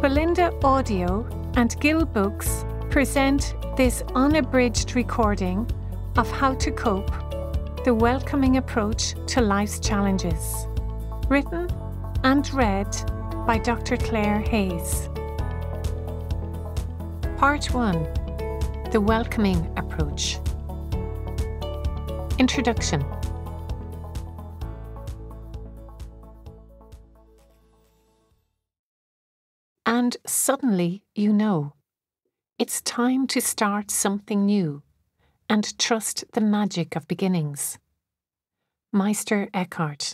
Belinda Audio and Gill Books present this unabridged recording of How to Cope, the welcoming approach to life's challenges. Written and read by Dr. Claire Hayes. Part 1. The welcoming approach. Introduction. And suddenly you know, it's time to start something new and trust the magic of beginnings. Meister Eckhart.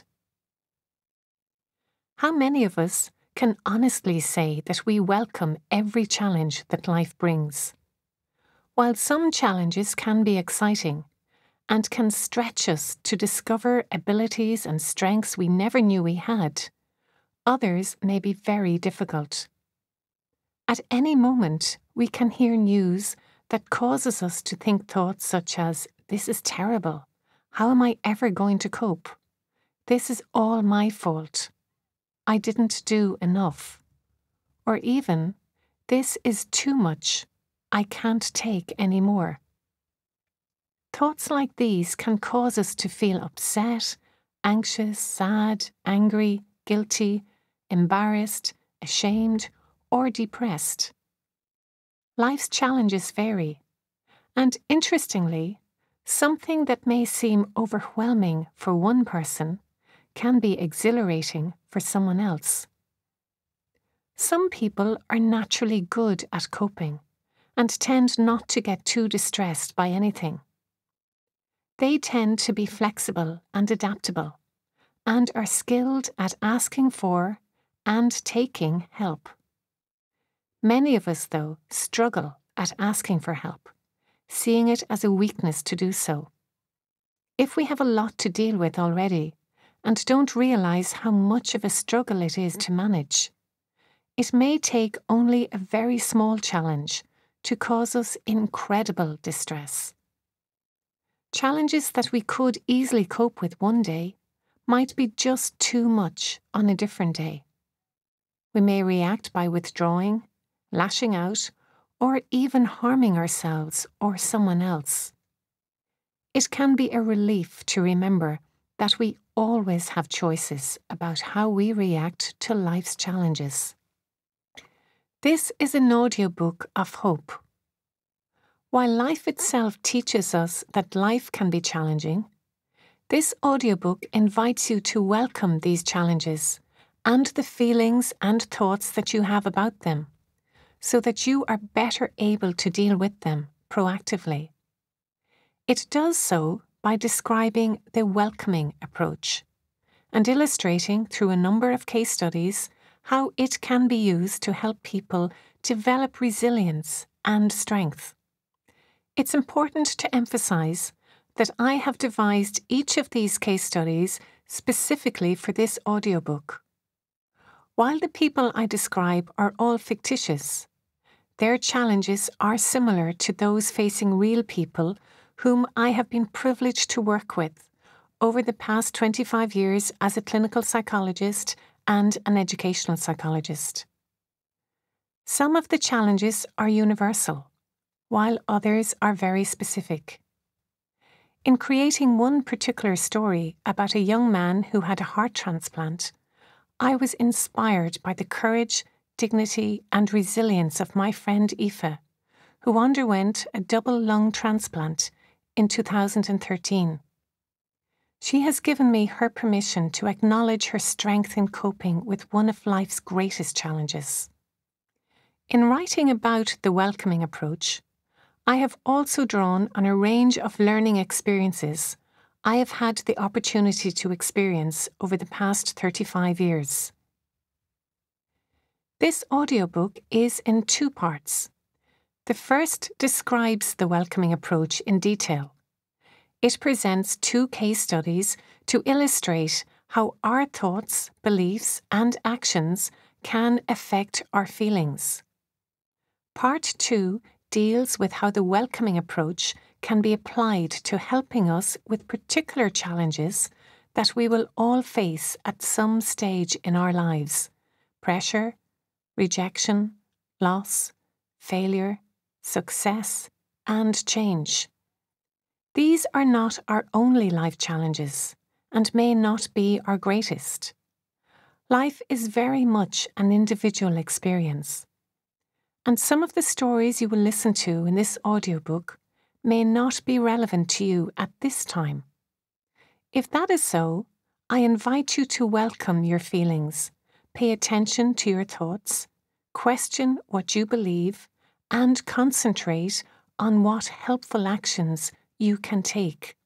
How many of us can honestly say that we welcome every challenge that life brings? While some challenges can be exciting and can stretch us to discover abilities and strengths we never knew we had, others may be very difficult. At any moment, we can hear news that causes us to think thoughts such as, "This is terrible. How am I ever going to cope? This is all my fault. I didn't do enough." Or even, "This is too much. I can't take any more." Thoughts like these can cause us to feel upset, anxious, sad, angry, guilty, embarrassed, ashamed, or depressed. Life's challenges vary, and interestingly, something that may seem overwhelming for one person can be exhilarating for someone else. Some people are naturally good at coping and tend not to get too distressed by anything. They tend to be flexible and adaptable and are skilled at asking for and taking help. Many of us, though, struggle at asking for help, seeing it as a weakness to do so. If we have a lot to deal with already and don't realise how much of a struggle it is to manage, it may take only a very small challenge to cause us incredible distress. Challenges that we could easily cope with one day might be just too much on a different day. We may react by withdrawing, lashing out, or even harming ourselves or someone else. It can be a relief to remember that we always have choices about how we react to life's challenges. This is an audiobook of hope. While life itself teaches us that life can be challenging, this audiobook invites you to welcome these challenges and the feelings and thoughts that you have about them, so that you are better able to deal with them proactively. It does so by describing the welcoming approach and illustrating through a number of case studies how it can be used to help people develop resilience and strength. It's important to emphasise that I have devised each of these case studies specifically for this audiobook. While the people I describe are all fictitious, their challenges are similar to those facing real people whom I have been privileged to work with over the past 25 years as a clinical psychologist and an educational psychologist. Some of the challenges are universal, while others are very specific. In creating one particular story about a young man who had a heart transplant, I was inspired by the courage, dignity and resilience of my friend Aoife, who underwent a double lung transplant in 2013. She has given me her permission to acknowledge her strength in coping with one of life's greatest challenges. In writing about the welcoming approach, I have also drawn on a range of learning experiences I have had the opportunity to experience over the past 35 years. This audiobook is in two parts. The first describes the welcoming approach in detail. It presents two case studies to illustrate how our thoughts, beliefs, and actions can affect our feelings. Part 2 deals with how the welcoming approach can be applied to helping us with particular challenges that we will all face at some stage in our lives: pressure, rejection, loss, failure, success, and change. These are not our only life challenges and may not be our greatest. Life is very much an individual experience, and some of the stories you will listen to in this audiobook may not be relevant to you at this time. If that is so, I invite you to welcome your feelings, pay attention to your thoughts, question what you believe, and concentrate on what helpful actions you can take.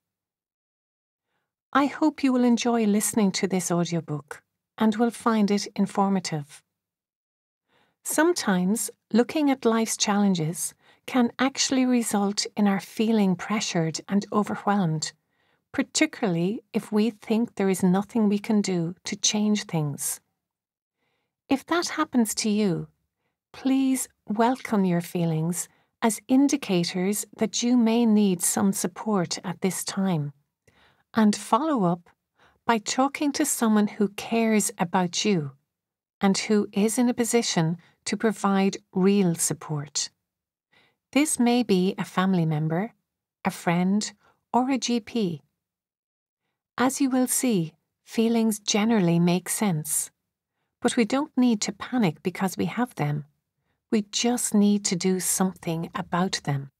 I hope you will enjoy listening to this audiobook and will find it informative. Sometimes looking at life's challenges can actually result in our feeling pressured and overwhelmed, particularly if we think there is nothing we can do to change things. If that happens to you, please welcome your feelings as indicators that you may need some support at this time, and follow up by talking to someone who cares about you and who is in a position to provide real support. This may be a family member, a friend, or a GP. As you will see, feelings generally make sense, but we don't need to panic because we have them. We just need to do something about them.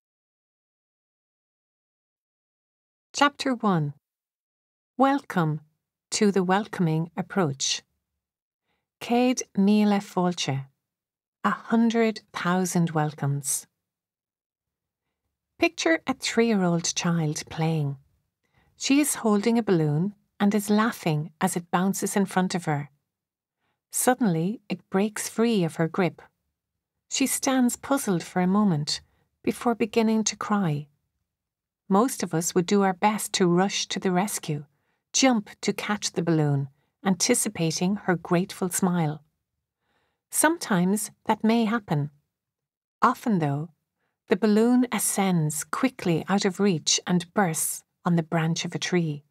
Chapter 1. Welcome to the welcoming approach. Céad míle fáilte, 100,000 welcomes. Picture a 3-year-old child playing. She is holding a balloon and is laughing as it bounces in front of her. Suddenly, it breaks free of her grip. She stands puzzled for a moment before beginning to cry. Most of us would do our best to rush to the rescue, jump to catch the balloon, anticipating her grateful smile. Sometimes that may happen. Often, though, the balloon ascends quickly out of reach and bursts on the branch of a tree.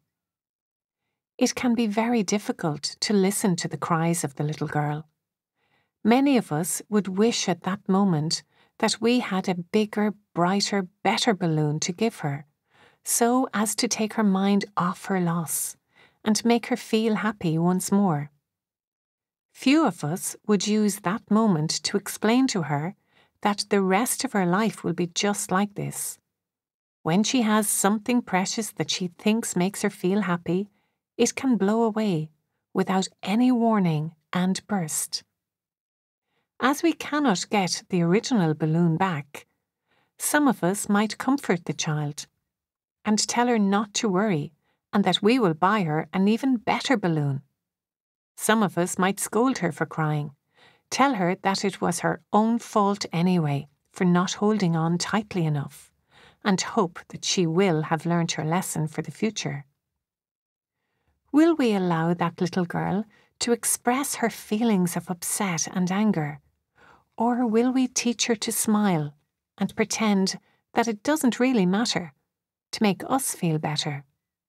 It can be very difficult to listen to the cries of the little girl. Many of us would wish at that moment that we had a bigger, brighter, better balloon to give her, so as to take her mind off her loss and make her feel happy once more. Few of us would use that moment to explain to her that the rest of her life will be just like this. When she has something precious that she thinks makes her feel happy, it can blow away without any warning and burst. As we cannot get the original balloon back, some of us might comfort the child and tell her not to worry and that we will buy her an even better balloon. Some of us might scold her for crying, tell her that it was her own fault anyway for not holding on tightly enough, and hope that she will have learnt her lesson for the future. Will we allow that little girl to express her feelings of upset and anger, or will we teach her to smile and pretend that it doesn't really matter, to make us feel better?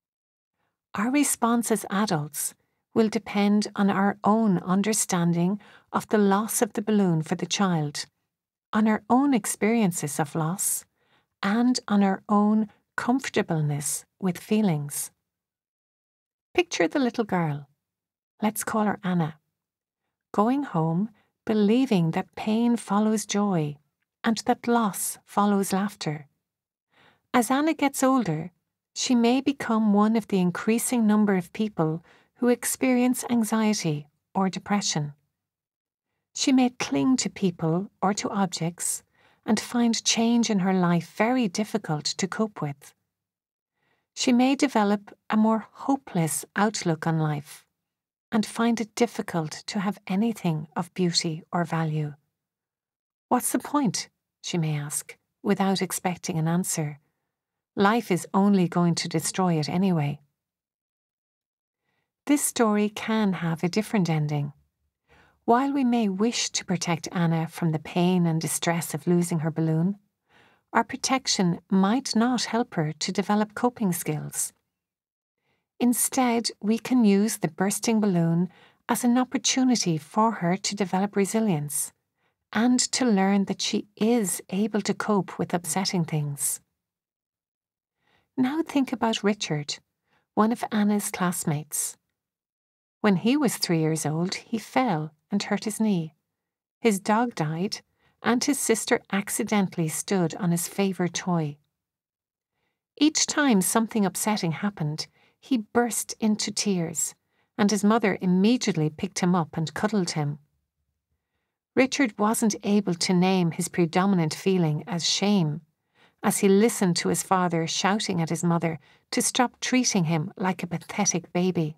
Our response as adults will depend on our own understanding of the loss of the balloon for the child, on our own experiences of loss, and on our own comfortableness with feelings. Picture the little girl, let's call her Anna, going home believing that pain follows joy and that loss follows laughter. As Anna gets older, she may become one of the increasing number of people who experience anxiety or depression. She may cling to people or to objects and find change in her life very difficult to cope with. She may develop a more hopeless outlook on life and find it difficult to have anything of beauty or value. What's the point? She may ask, without expecting an answer. Life is only going to destroy it anyway. This story can have a different ending. While we may wish to protect Anna from the pain and distress of losing her balloon, our protection might not help her to develop coping skills. Instead, we can use the bursting balloon as an opportunity for her to develop resilience and to learn that she is able to cope with upsetting things. Now think about Richard, one of Anna's classmates. When he was 3 years old, he fell and hurt his knee. His dog died, and his sister accidentally stood on his favourite toy. Each time something upsetting happened, he burst into tears, and his mother immediately picked him up and cuddled him. Richard wasn't able to name his predominant feeling as shame, as he listened to his father shouting at his mother to stop treating him like a pathetic baby.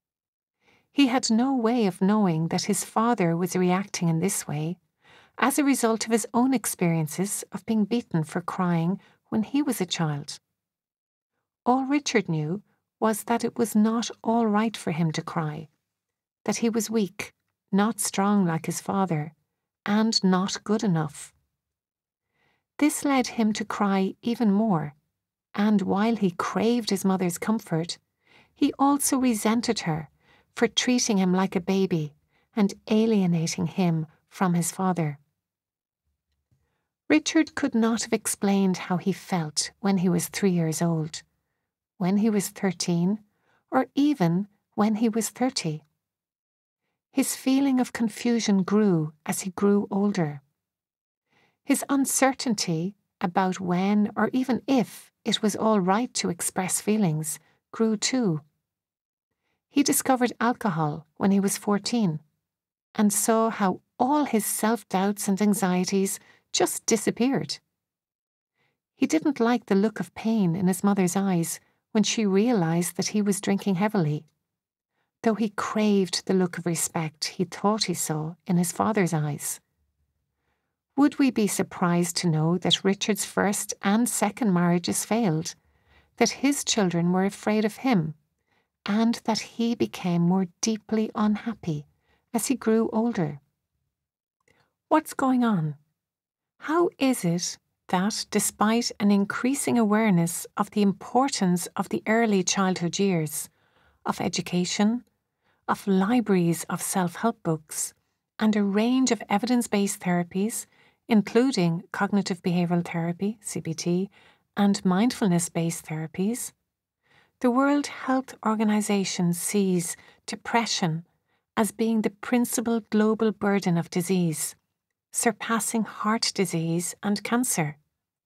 He had no way of knowing that his father was reacting in this way as a result of his own experiences of being beaten for crying when he was a child. All Richard knew was that it was not all right for him to cry, that he was weak, not strong like his father, and not good enough. This led him to cry even more, and while he craved his mother's comfort, he also resented her for treating him like a baby and alienating him from his father. Richard could not have explained how he felt when he was 3 years old, when he was 13, or even when he was 30. His feeling of confusion grew as he grew older. His uncertainty about when or even if it was all right to express feelings grew too. He discovered alcohol when he was 14 and saw how all his self-doubts and anxieties just disappeared. He didn't like the look of pain in his mother's eyes when she realized that he was drinking heavily, though he craved the look of respect he thought he saw in his father's eyes. Would we be surprised to know that Richard's first and second marriages failed, that his children were afraid of him, and that he became more deeply unhappy as he grew older? What's going on? How is it that, despite an increasing awareness of the importance of the early childhood years, of education, of libraries of self-help books, and a range of evidence-based therapies, including cognitive behavioural therapy, CBT, and mindfulness-based therapies, the World Health Organization sees depression as being the principal global burden of disease, surpassing heart disease and cancer?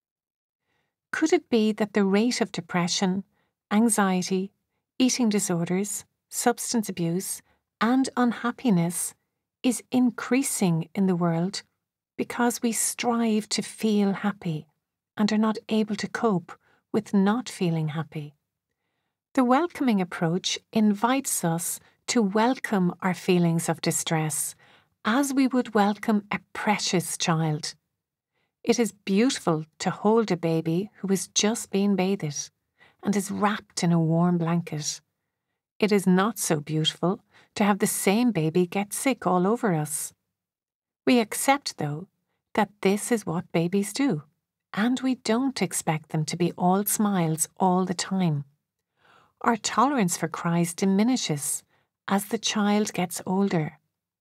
Could it be that the rate of depression, anxiety, eating disorders, substance abuse, and unhappiness is increasing in the world because we strive to feel happy and are not able to cope with not feeling happy? The welcoming approach invites us to welcome our feelings of distress as we would welcome a precious child. It is beautiful to hold a baby who has just been bathed and is wrapped in a warm blanket. It is not so beautiful to have the same baby get sick all over us. We accept, though, that this is what babies do, and we don't expect them to be all smiles all the time. Our tolerance for cries diminishes as the child gets older.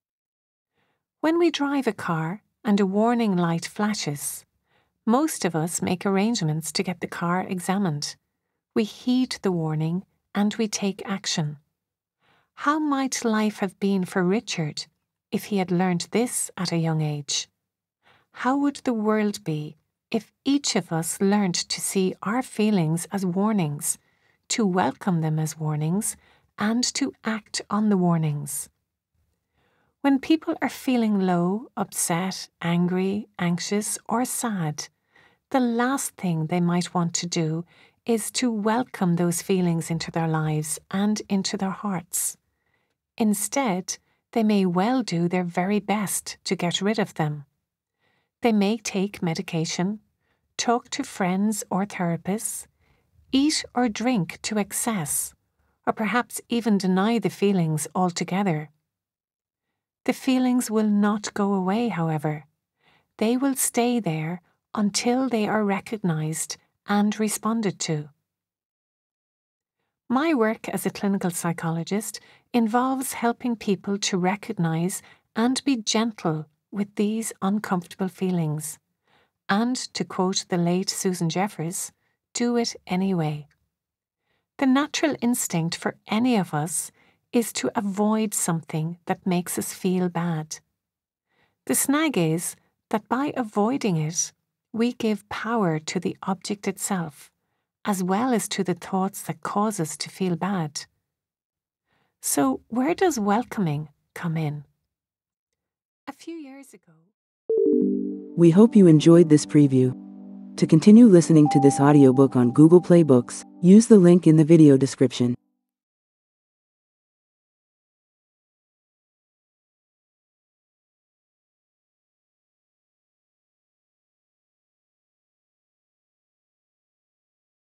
When we drive a car and a warning light flashes, most of us make arrangements to get the car examined. We heed the warning and we take action. How might life have been for Richard if he had learned this at a young age? How would the world be if each of us learned to see our feelings as warnings, to welcome them as warnings, and to act on the warnings? When people are feeling low, upset, angry, anxious, or sad, the last thing they might want to do is to welcome those feelings into their lives and into their hearts. Instead, they may well do their very best to get rid of them. They may take medication, talk to friends or therapists, eat or drink to excess, or perhaps even deny the feelings altogether. The feelings will not go away, however. They will stay there until they are recognized and responded to. My work as a clinical psychologist involves helping people to recognise and be gentle with these uncomfortable feelings, and, to quote the late Susan Jeffers, do it anyway. The natural instinct for any of us is to avoid something that makes us feel bad. The snag is that by avoiding it, we give power to the object itself, as well as to the thoughts that cause us to feel bad. So, where does welcoming come in? A few years ago, We hope you enjoyed this preview. To continue listening to this audiobook on Google Play Books, use the link in the video description.